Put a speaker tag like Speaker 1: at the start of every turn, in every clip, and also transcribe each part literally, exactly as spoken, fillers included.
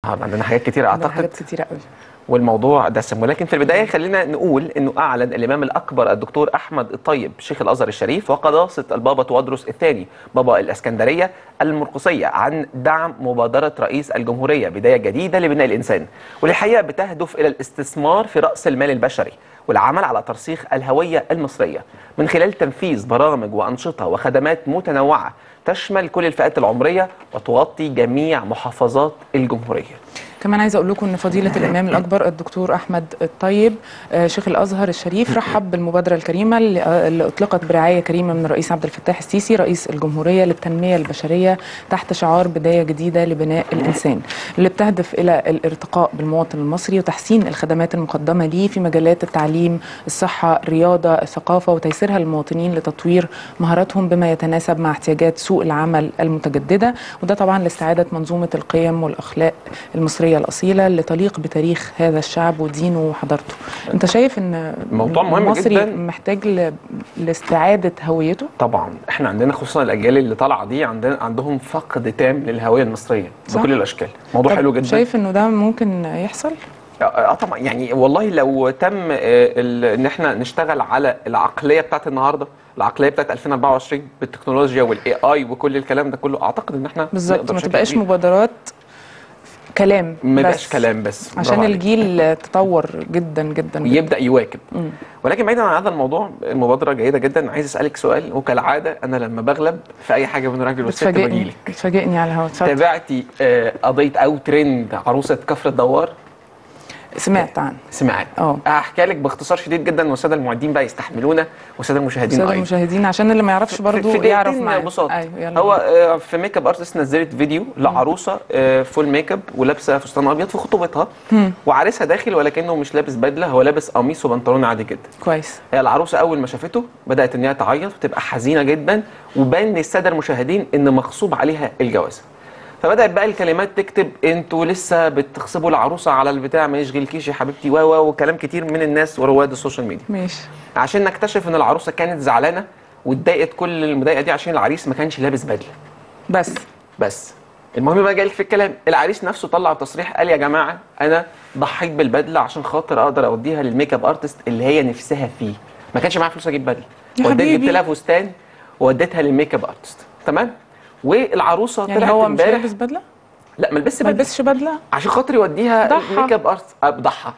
Speaker 1: اه عندنا حاجات كتيره
Speaker 2: عندنا
Speaker 1: اعتقد،
Speaker 2: حاجات كتيره قوي،
Speaker 1: والموضوع دسم. ولكن في البدايه خلينا نقول انه اعلن الامام الاكبر الدكتور احمد الطيب شيخ الازهر الشريف وقداسه البابا تودرس الثاني بابا الاسكندريه المرقسيه عن دعم مبادره رئيس الجمهوريه بدايه جديده لبناء الانسان، والحقيقه بتهدف الى الاستثمار في راس المال البشري والعمل على ترسيخ الهويه المصريه من خلال تنفيذ برامج وانشطه وخدمات متنوعه تشمل كل الفئات العمريه وتغطي جميع محافظات الجمهوريه.
Speaker 2: كمان عايزه اقول لكم ان فضيله الامام الاكبر الدكتور احمد الطيب شيخ الازهر الشريف رحب بالمبادره الكريمه اللي اطلقت برعايه كريمه من الرئيس عبد الفتاح السيسي رئيس الجمهوريه للتنميه البشريه تحت شعار بدايه جديده لبناء الانسان، اللي بتهدف الى الارتقاء بالمواطن المصري وتحسين الخدمات المقدمه ليه في مجالات التعليم، الصحه، الرياضه، الثقافه، وتيسيرها للمواطنين لتطوير مهاراتهم بما يتناسب مع احتياجات سوق العمل المتجدده، وده طبعا لاستعاده منظومه القيم والاخلاق المصريه الأصيلة اللي تليق بتاريخ هذا الشعب ودينه وحضارته. أنت شايف إن
Speaker 1: موضوع مهم
Speaker 2: المصري
Speaker 1: جدا
Speaker 2: محتاج ل... لاستعادة هويته؟
Speaker 1: طبعا احنا عندنا خصوصا الأجيال اللي طالعة دي عندنا عندهم فقد تام للهوية المصرية صح؟ بكل الأشكال. موضوع حلو جدا.
Speaker 2: شايف إنه ده ممكن يحصل؟
Speaker 1: اه طبعا، يعني والله لو تم ان احنا نشتغل على العقليه بتاعت النهارده، العقليه بتاعت ألفين وأربعة وعشرين بالتكنولوجيا والاي اي وكل الكلام ده كله، اعتقد ان احنا
Speaker 2: بالظبط ما تبقاش مبادرات كلام
Speaker 1: ما يبقاش كلام بس
Speaker 2: عشان الجيل تطور جدا جدا
Speaker 1: ويبدا يواكب. مم. ولكن بعيدا عن هذا الموضوع، المبادره جيده جدا. عايز اسالك سؤال، وكالعاده انا لما بغلب في اي حاجه بين الراجل والست بجيلك.
Speaker 2: بتفاجئني على الهواء.
Speaker 1: تابعتي آه قضيه او ترند عروسه كفر الدوار؟
Speaker 2: سمعت عنه.
Speaker 1: سمعت. اه هحكي لك باختصار شديد جدا، والساده المعدين بقى يستحملونا والساده المشاهدين
Speaker 2: ايضا. الساده المشاهدين عشان اللي ما يعرفش برضه يعرف معايا.
Speaker 1: ببساطه. أيوة هو في ميك اب ارتست نزلت فيديو لعروسه فول ميك اب ولابسه فستان ابيض في خطوبتها، وعريسها داخل ولكنه مش لابس بدله، هو لابس قميص وبنطلون عادي جدا.
Speaker 2: كويس.
Speaker 1: هي العروسه اول ما شافته بدات ان هي تعيط وتبقى حزينه جدا، وبان للساده المشاهدين ان مغصوب عليها الجواز. فبدات بقى الكلمات تكتب انتوا لسه بتغصبوا العروسه على البتاع، ما يشغلكيش يا حبيبتي، و وكلام كتير من الناس ورواد السوشيال ميديا.
Speaker 2: ماشي.
Speaker 1: عشان نكتشف ان العروسه كانت زعلانه واتضايقت كل المضايقه دي عشان العريس ما كانش لابس بدله.
Speaker 2: بس
Speaker 1: بس المهم بقى جاي في الكلام، العريس نفسه طلع تصريح قال يا جماعه انا ضحيت بالبدله عشان خاطر اقدر اوديها للميك اب ارتست اللي هي نفسها فيه، ما كانش معايا فلوس اجيب بدله، وديت جبت لها فستان ووديتها للميك اب ارتست. تمام. والعروسه
Speaker 2: يعني طلعت هو مش لابس بدله؟
Speaker 1: لا ما لبسش بدله،
Speaker 2: ما لبسش بدله
Speaker 1: عشان خاطر يوديها ميك اب ارت. ضحى.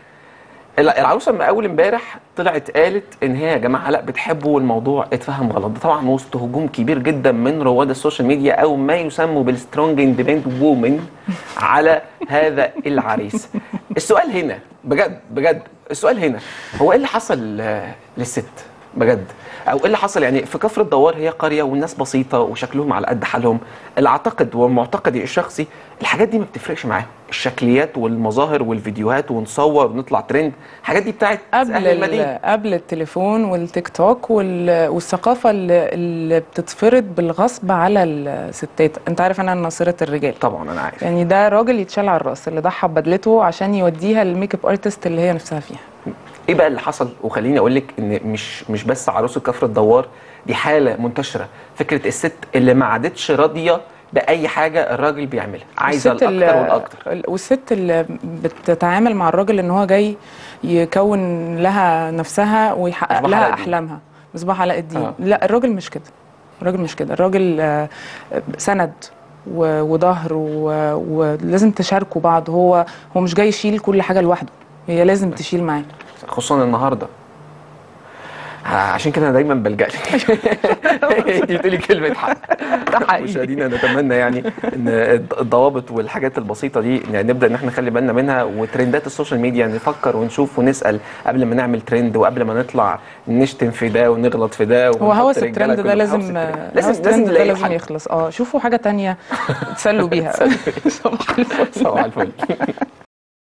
Speaker 1: العروسه من اول امبارح طلعت قالت ان هي يا جماعه لا بتحبوا والموضوع اتفهم غلط. ده طبعا وسط هجوم كبير جدا من رواد السوشيال ميديا او ما يسموا بالسترونج اندبندنت وومن على هذا العريس. السؤال هنا بجد بجد، السؤال هنا هو ايه اللي حصل للست بجد؟ او ايه اللي حصل يعني في كفر الدوار؟ هي قريه والناس بسيطه وشكلهم على قد حالهم. اللي اعتقد ومعتقدي الشخصي الحاجات دي ما بتفرقش معاهم، الشكليات والمظاهر والفيديوهات ونصور ونطلع ترند، الحاجات دي بتاعت
Speaker 2: اهل المدينه قبل التليفون والتيك توك والثقافه اللي, اللي بتتفرض بالغصب على الستات. انت عارف انا ناصره الرجال
Speaker 1: طبعا، انا عارف.
Speaker 2: يعني ده راجل يتشال على الراس اللي ضحى ببدلته عشان يوديها للميك اب ارتست اللي هي نفسها فيها.
Speaker 1: ايه بقى اللي حصل؟ وخليني اقول لك ان مش مش بس عروسه كفر الدوار، دي حاله منتشره، فكره الست اللي ما عادتش راضيه باي حاجه الراجل بيعملها، عايزه الاكتر والاكتر.
Speaker 2: والست اللي بتتعامل مع الراجل ان هو جاي يكون لها نفسها ويحقق لها احلامها، مصباح علاء الدين. آه. لا الراجل مش كده، الراجل مش كده، الراجل سند وظهر ولازم تشاركوا بعض. هو هو مش جاي يشيل كل حاجه لوحده، هي لازم تشيل معاه،
Speaker 1: خصوصا النهارده. عشان كده انا دايما بلجأ لك. انت بتقولي كلمه حق. ده حقيقي. مشاهدينا نتمنى يعني ان الضوابط والحاجات البسيطه دي نبدا ان احنا نخلي بالنا منها، وترندات السوشيال ميديا نفكر ونشوف ونسال قبل ما نعمل ترند، وقبل ما نطلع نشتم في ده ونغلط في ده.
Speaker 2: هو هوس الترند ده لازم لازم الترند ده لازم يخلص. اه شوفوا حاجه ثانيه تسلوا بيها.
Speaker 1: صباح الفل. صباح الفل.